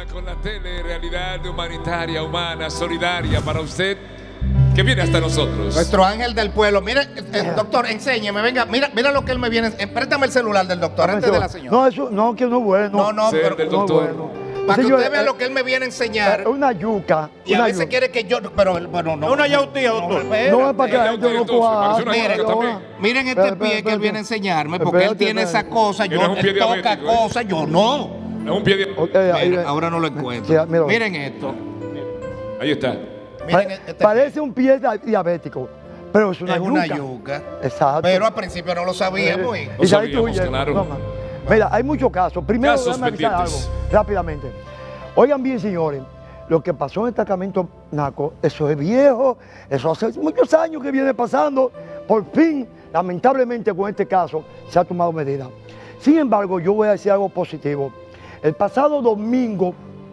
con la telerealidad humanitaria, humana, solidaria para usted, que viene hasta nosotros. Nuestro ángel del pueblo. Mire, doctor, enséñeme, venga, mira lo que él me viene. Préstame el celular del doctor antes de la señora. No, eso no, que no es bueno. No, Sí, pero del doctor. para que Señor, usted vea lo que él me viene a enseñar. Una yuca. Y a una veces yuca. quiere que yo. Pero bueno, no. Una yautía, doctor. No es para que la gente no coja. Miren este pie que él viene a enseñarme, porque él tiene esa cosa, Mira, es un pie él toca diabético, ¿eh? cosas, yo no. Es un pie de... Mira, ahora no lo encuentro. Sí, mira. Miren esto. Ahí está. Miren este Parece un pie diabético, pero es una es yuca. una yuca. Exacto. Pero al principio no lo sabíamos. No Y ahí tú sabíamos, huyes. claro. No, man. Mira, hay muchos casos. Primero, Casos déjame avisar algo pendientes. rápidamente. Oigan bien, señores, lo que pasó en el destacamento Naco, eso es viejo, eso hace muchos años que viene pasando. Por fin, lamentablemente, con este caso se ha tomado medida. Sin embargo, yo voy a decir algo positivo. El pasado domingo,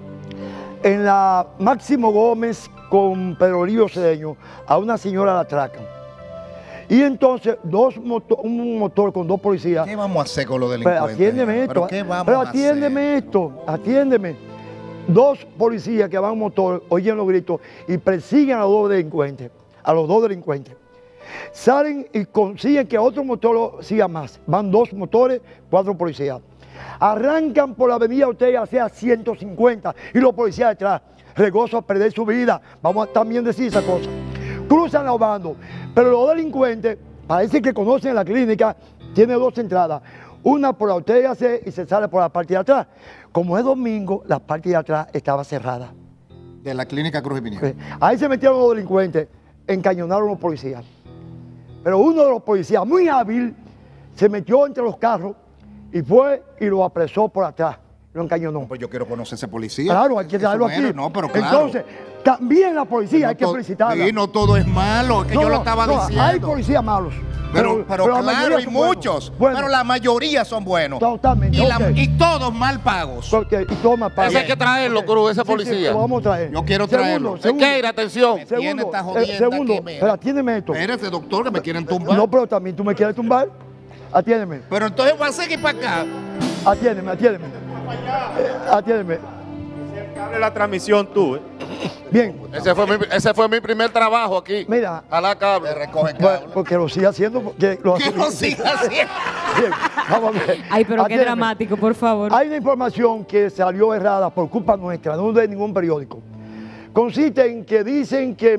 en la Máximo Gómez con Pedro Livio Cedeño, a una señora la atracan. Y entonces, un motor con dos policías. ¿Qué vamos a hacer con los Pero delincuentes? atiéndeme esto. ¿Pero qué vamos Pero a hacer? atiéndeme esto, atiéndeme. Dos policías que van en motor, oyen los gritos y persiguen a los dos delincuentes. A los dos delincuentes. Salen y consiguen que otro motor lo siga más. Van dos motores, cuatro policías. Arrancan por la avenida Ortega hacia 150 y los policías detrás. Regoso a perder su vida. Vamos a también decir esa cosa. Cruzan los bandos, pero los delincuentes parece que conocen la clínica, tiene dos entradas. Una por la Ortega C y se sale por la parte de atrás. Como es domingo, la parte de atrás estaba cerrada. De la clínica Cruz y Piñera. Ahí se metieron los delincuentes, encañonaron a los policías. Pero uno de los policías, muy hábil, se metió entre los carros y fue y lo apresó por atrás. Lo encañonó. Pues yo quiero conocer a ese policía. Claro, hay que Eso darlo no aquí. era, no, pero claro. Entonces, también la policía hay que No to- felicitarla. Sí, no todo es malo, es que yo lo estaba diciendo. Hay policías malos. Pero la claro, mayoría hay son buenos. muchos. Bueno, Pero la mayoría son buenos. Totalmente, Y, ok. y todos mal pagos. porque, y toma para Ese hay que traerlo, Cruz, ese policía. lo vamos a traer. Yo quiero traerlo. Sequeira, atención. Tiene esta Segundo, jodienda segundo, aquí, mira. pero atiéndeme esto. Espérate, doctor, que me quieren tumbar. No, pero también tú me quieres tumbar. Atiéndeme, Pero entonces voy a seguir para acá. atiéndeme. Atiéndeme. Abre la transmisión tú, Bien, Ese fue mi primer trabajo aquí. mira, A la Te cable. recoge bueno, cable. porque lo siga haciendo. Porque lo Que lo siga haciendo. Bien, vamos a ver. Ay, pero qué Atiéndeme. dramático, por favor. Hay una información que salió errada por culpa nuestra, no de ningún periódico. Consiste en que dicen que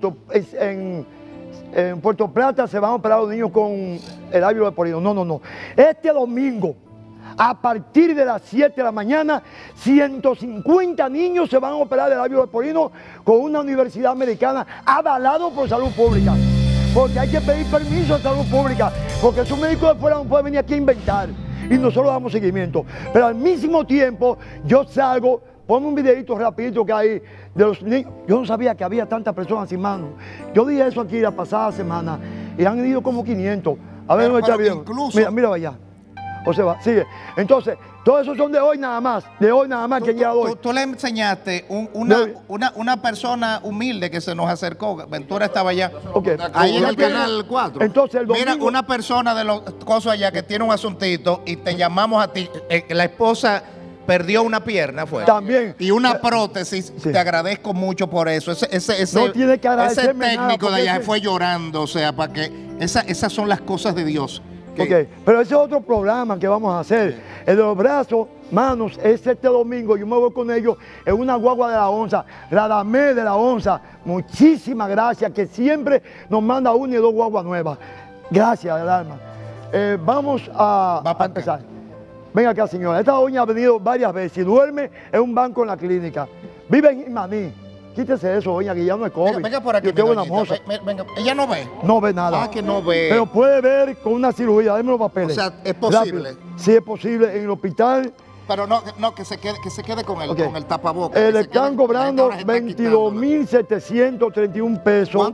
en Puerto Plata se van a operar los niños con el labio leporino. No. Este domingo, a partir de las 7 de la mañana, 150 niños se van a operar del labio leporino con una universidad americana avalado por salud pública. Porque hay que pedir permiso a salud pública, porque esos médicos de fuera no pueden venir aquí a inventar. Y nosotros damos seguimiento. Pero al mismo tiempo, yo salgo, ponme un videito rapidito que hay de los niños. Yo no sabía que había tantas personas sin manos. Yo dije eso aquí la pasada semana y han ido como 500. A ver, Pero no está que bien. incluso- Mira allá. O sea, va, sigue. Entonces, todos esos son de hoy nada más. De hoy nada más que llega hoy. Tú le enseñaste De- una persona humilde que se nos acercó. Ventura estaba allá. Ok. Ahí en el Entonces, canal 4. Entonces, el domingo. Mira, una persona de los cosas allá que tiene un asuntito y te llamamos a ti. La esposa perdió una pierna, fue. También. Y una prótesis. Sí. Te agradezco mucho por eso. No tiene que agradecerme ese nada, técnico de porque allá ese- fue llorando. O sea, para que. Esas son las cosas de Dios. que- Ok, pero ese es otro programa que vamos a hacer. El de los brazos, manos, es este domingo. Yo me voy con ellos en una guagua de la onza, Radamés de la onza. Muchísimas gracias, que siempre nos manda una y dos guaguas nuevas. Gracias, del alma. Vamos a Va pa' empezar. Venga acá, señora. Esta doña ha venido varias veces y duerme en un banco en la clínica. Vive en Imaní. Quítese eso, doña, que ya no es COVID. Venga por aquí. Yo tengo una doñita. moza. Venga. Ella no ve. No ve nada. Ah, que no ve. Pero puede ver con una cirugía. Deme los papeles. O sea, es posible. Rápido. Sí, es posible. En el hospital Pero no, que se quede con Ok. con el tapabocas. le que se están quede- cobrando la gente ahora se está quitando. 22.731 pesos. ¿Cuánto?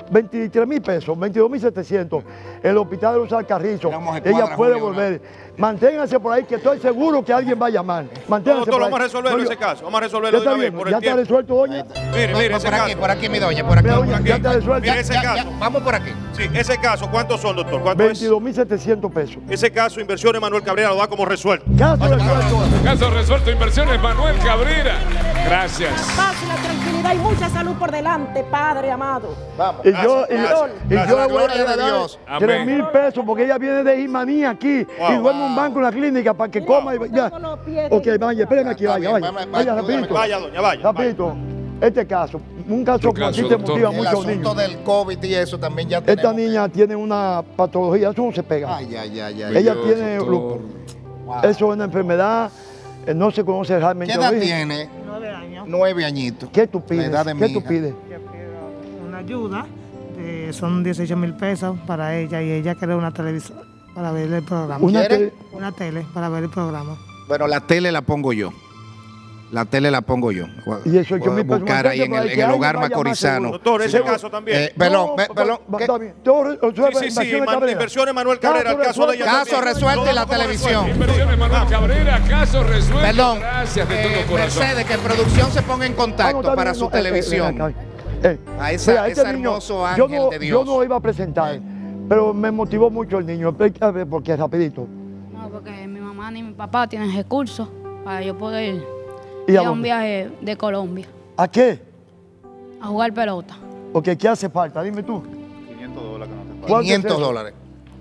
23.000 pesos, 22.700. El hospital de los Alcarrizos. Ella puede volver. Manténganse por ahí, que estoy seguro que alguien va a llamar. Manténganse por ahí. Vamos a resolver ese caso. Vamos a resolverlo de una vez por el ¿Ya está tiempo. resuelto, doña? Mire, ese caso. Por aquí, mi doña, por aquí. Mira, doña, ya está resuelto. Mire ese caso. Vamos por aquí. Sí, ese caso, ¿cuántos son, doctor? ¿Cuánto es? 22.700 pesos. Ese caso, Inversiones Manuel Cabrera lo da como resuelto. Caso resuelto. Caso resuelto, Inversiones Manuel Cabrera. Gracias. La paz y la tranquilidad y mucha salud por delante, Padre amado. Vamos. Y yo le voy a Gloria de regalar Dios. 3.000 pesos porque ella viene de Imanía aquí y duerme en un banco en la clínica para que coma y ya. Ok, vaya, espérenme aquí, vaya, vaya, rapidito. Vaya, doña, vaya. Rapidito. Este caso, un caso que aquí te doctor. motiva El mucho a los asunto niños. del COVID y eso también ya Esta tenemos. niña tiene una patología, eso no se pega. Ay. Ella Dios, tiene doctor. lupus. Eso es una enfermedad, no se conoce realmente. ¿Qué edad el origen. tiene? 9 años. 9 añitos. ¿Qué tú pides? La edad de mi ¿Qué tú hija. pides? Yo pido una ayuda, son 18.000 pesos para ella y ella quiere una televisión para ver el programa. Una ¿Quiere? tele- Una tele para ver el programa. Bueno, la tele la pongo yo. La tele la pongo yo. Y 18.000 pesos. Buscar ahí en Mantente el, por ahí, en el que hogar alguien vaya más macorizano. seguro. Doctor, ese Sí. caso también. Perdón, No, perdón. ¿qué? está bien. Todo resuelve Sí, Inversiones Man- Cabrera. Inversiones Manuel Cabrera, el caso de ella Caso también. resuelto Lo y la damos como televisión. resuelto. Inversiones Manuel Cabrera. Caso resuelto. Perdón. Gracias de todo corazón. Mercedes, que producción se ponga en Ah, no, contacto está para bien, su no, televisión. A ese mira, este hermoso niño, ángel yo no, de Dios. Yo no lo iba a presentar, pero me motivó mucho el niño. Explícame por qué, rapidito. No, porque mi mamá ni mi papá tienen recursos para yo poder ¿Y ir a a un dónde? viaje de Colombia ¿A qué? a jugar pelota. Porque ¿qué hace falta? Dime tú. $500 que no te pagan. ¿Cuánto es 500 eso? dólares.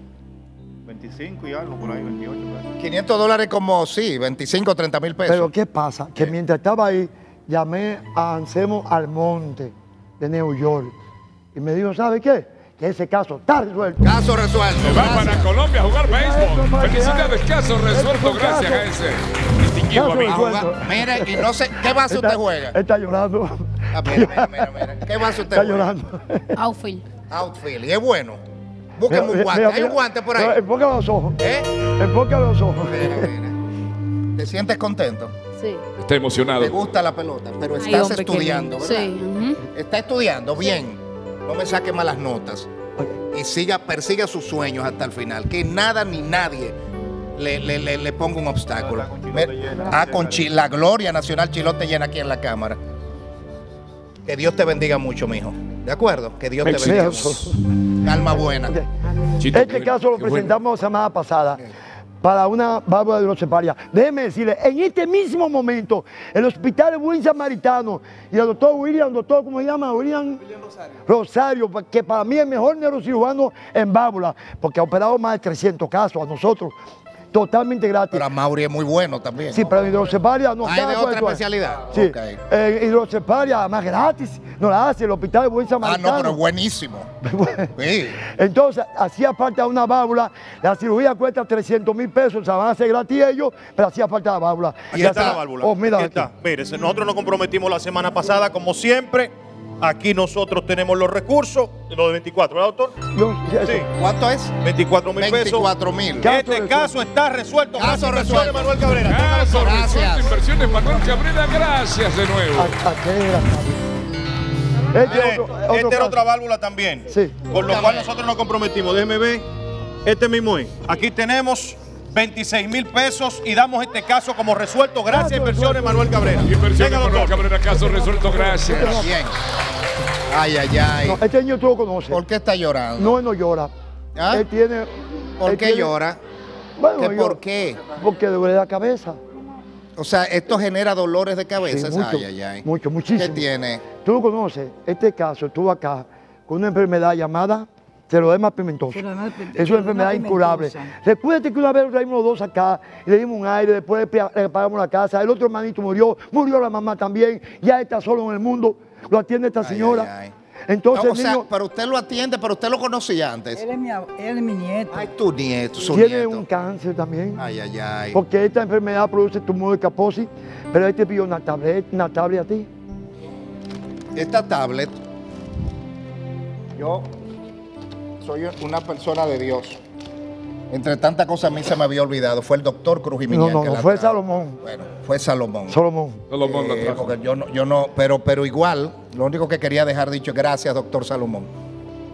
25 y algo, por ahí, 28. por ahí. 500 dólares como, sí, 25, 30 mil pesos. Pero ¿qué pasa? Que mientras estaba ahí, llamé a Anselmo Almonte de New York. Y me dijo, ¿sabe qué? Que ese caso está resuelto. Caso resuelto. Se va para Gracias. Colombia a jugar Eso, béisbol. para Felicidades, que- caso resuelto. Eso, Gracias caso. a ese distinguido Caso amigo. A jugar. resuelto. Mire, y no sé, ¿qué base usted juega? Está llorando. Ah, mira. ¿Qué base usted Está juega? llorando. Outfield. Outfield. Y es bueno. Búsqueme un guante. ¿Hay un guante por ahí? Enfoca los ojos. ¿Eh? Enfoca los ojos. Mira. ¿Te sientes contento? Sí. Está emocionado. ¿Te gusta la pelota? Pero Ay, estás hombre, qué estudiando, lindo. ¿verdad? Sí. Ujú. Está estudiando, bien. No me saque malas notas. Y persiga sus sueños hasta el final. Que nada ni nadie le ponga un obstáculo. Con chilote llena. La Gloria Nacional Chilote llena aquí en la cámara. Que Dios te bendiga mucho, mijo. ¿De acuerdo? Que Dios te bendiga. Eso. Alma buena. Chito, Este qué- caso lo qué bueno. presentamos la semana pasada para una válvula hidrocefalia. Déjeme decirle, en este mismo momento, el hospital de Buen Samaritano y el doctor William, ¿cómo se llama? William Rosario, que para mí es el mejor neurocirujano en válvula, porque ha operado más de 300 casos a nosotros, totalmente gratis. Pero a Mauri es muy bueno también. Sí, pero en hidrocefalia no ¿Hay está de con otra eso. especialidad? Sí, Ok. hidrocefalia más gratis, no la hace el hospital de Buen Ah, Samaritano. no, pero es buenísimo. Sí. Entonces, hacía falta una válvula, la cirugía cuesta 300.000 pesos, se van a hacer gratis ellos, pero hacía falta la válvula. Aquí Ya está la válvula. Oh, mira Aquí aquí. está. Mire, nosotros nos comprometimos la semana pasada, como siempre. Aquí nosotros tenemos los recursos, los de 24, ¿verdad, doctor? Sí, ¿Cuánto es? 24.000 pesos. 24.000. Caso Este resuelto. caso está resuelto. Caso Gracias, resuelto. Manuel Cabrera. Caso Gracias. resuelto. Inversiones Manuel Cabrera. Gracias de nuevo. Esta era otra válvula también. Sí. Con lo cual nosotros nos comprometimos. Déjeme ver. Este mismo es. Aquí tenemos 26.000 pesos y damos este caso como resuelto. Gracias, Inversiones Manuel Cabrera. Inversiones Venga, Manuel doctor. Cabrera. Caso resuelto. Gracias. Bien. Ay, ay, ay. No, este niño tú lo conoces. ¿Por qué está llorando? No, él no llora. ¿Ah? Él tiene... ¿Por él qué tiene- llora? Bueno, ¿Qué yo- por qué? Porque le duele la cabeza. O sea, esto genera dolores de cabeza. Sí, mucho, Ay, ay, ay. mucho, muchísimo. ¿Qué tiene? Tú lo conoces. Este caso estuvo acá con una enfermedad llamada seroderma pigmentosa. Es una enfermedad incurable. Recuérdate que una vez lo traímos los dos acá y le dimos un aire, después le pagamos la casa. El otro hermanito murió la mamá también. Ya está solo en el mundo. Lo atiende esta señora. Ay, ay. Entonces No, el o sea, niño pero usted lo atiende, pero usted lo conocía antes. Él es mi nieto. Ay, tu nieto, su tiene nieto. un cáncer también. Ay, ay, ay. Porque esta enfermedad produce tumor de Kaposi, pero él te pidió una tablet a ti. Esta tablet, yo soy una persona de Dios. Entre tantas cosas a mí se me había olvidado. Fue el doctor Cruz Jiménez. No, fue Salomón. Bueno, fue Salomón. Salomón. Salomón lo trajo. Porque yo no, pero igual, lo único que quería dejar dicho es gracias, doctor Salomón.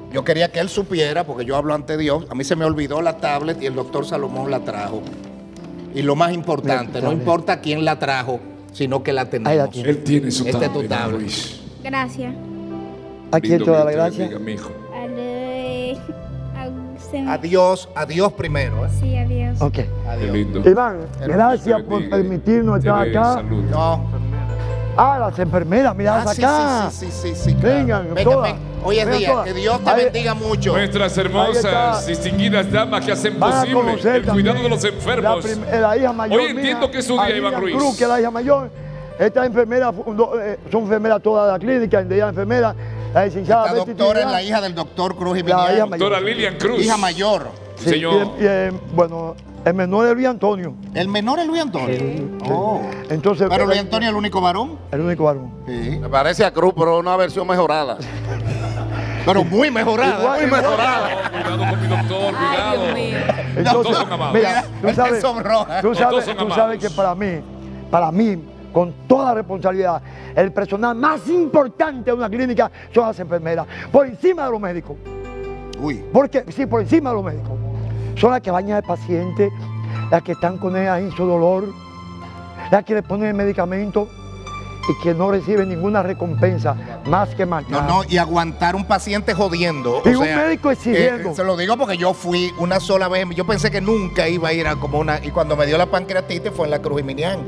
Yo quería que él supiera, porque yo hablo ante Dios. A mí se me olvidó la tablet y el doctor Salomón la trajo. Y lo más importante, no importa quién la trajo, sino que la tenemos. Él tiene su Este es tu tablet, tablet. Luis. Gracias. ¿A quién te da la gracia? Mijo. Adiós, adiós primero. Sí, adiós. Ok. Qué lindo. Iván, gracias por permitirnos estar acá. No. Ah, las enfermeras, mirad Ah, sí, acá. sí, claro. Vengan, Venga, todas. ven. Hoy es Vengan día. todas. Que Dios te Ahí- bendiga mucho. Nuestras Ahí hermosas, está. distinguidas damas que hacen Van a posible conocer el cuidado también de los enfermos. La hija mayor Hoy entiendo mía, que es su día, Iván Alicia Ruiz. Cruz, que es la hija mayor. Estas enfermeras son enfermeras todas de la clínica, de ella enfermera. La licenciada Esta Betty doctora es Trinidad. la hija del doctor Cruz y La hija Minian. mayor. Doctora Lilian Cruz. Hija mayor. Sí, Señor. Bueno, el menor es Luis Antonio. El menor es Luis Antonio. Oh. Entonces, Pero Luis Antonio es el único varón. el único varón. Sí. Me parece a Cruz, pero una versión mejorada. Pero muy mejorada. Igual, Muy igual. mejorada. Cuidado con mi doctor, cuidado. Entonces, Todos son amables. mira, tú sabes, Son rojas. tú Todos son sabes amables. que para mí, con toda responsabilidad, el personal más importante de una clínica son las enfermeras, por encima de los médicos. Uy. Porque, sí, por encima de los médicos. Son las que bañan al paciente, las que están con él ahí en su dolor, las que le ponen el medicamento y que no reciben ninguna recompensa más que marcar. No, y aguantar un paciente jodiendo. Y un médico exigiendo. Se lo digo porque yo fui una sola vez. Yo pensé que nunca iba a ir a como una. Y cuando me dio la pancreatitis fue en la Cruz y Minian.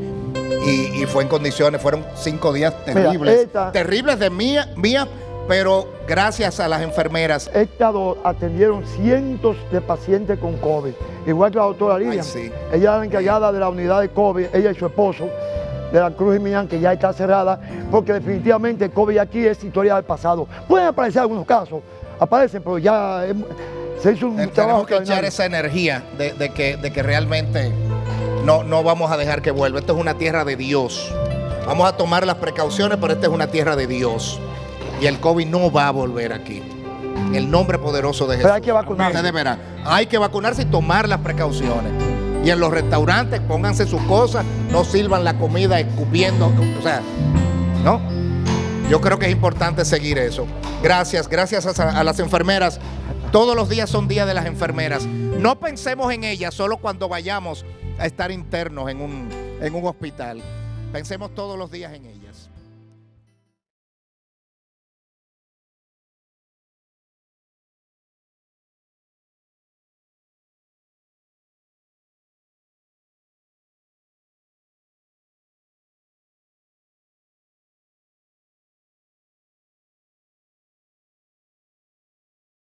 Y fue en condiciones, fueron 5 días terribles. Terribles de mía, pero gracias a las enfermeras. Atendieron cientos de pacientes con COVID, igual que la doctora Lilian. Ay, sí. Ella es la encargada de la unidad de COVID, ella y su esposo, de la Cruz y Minian, que ya está cerrada, porque definitivamente el COVID aquí es historia del pasado. Pueden aparecer algunos casos, aparecen, pero ya se hizo un trabajo Tenemos que echar extraordinario. esa energía de que realmente no vamos a dejar que vuelva. Esto es una tierra de Dios. Vamos a tomar las precauciones, pero esta es una tierra de Dios. Y el COVID no va a volver aquí. En el nombre poderoso de Jesús. Pero hay que vacunarse. Ustedes verán. Hay que vacunarse y tomar las precauciones. Y en los restaurantes, pónganse sus cosas, no sirvan la comida escupiendo. O sea, ¿no? Yo creo que es importante seguir eso. Gracias a las enfermeras. Todos los días son días de las enfermeras. No pensemos en ellas solo cuando vayamos a estar internos en un hospital. Pensemos todos los días en ellas.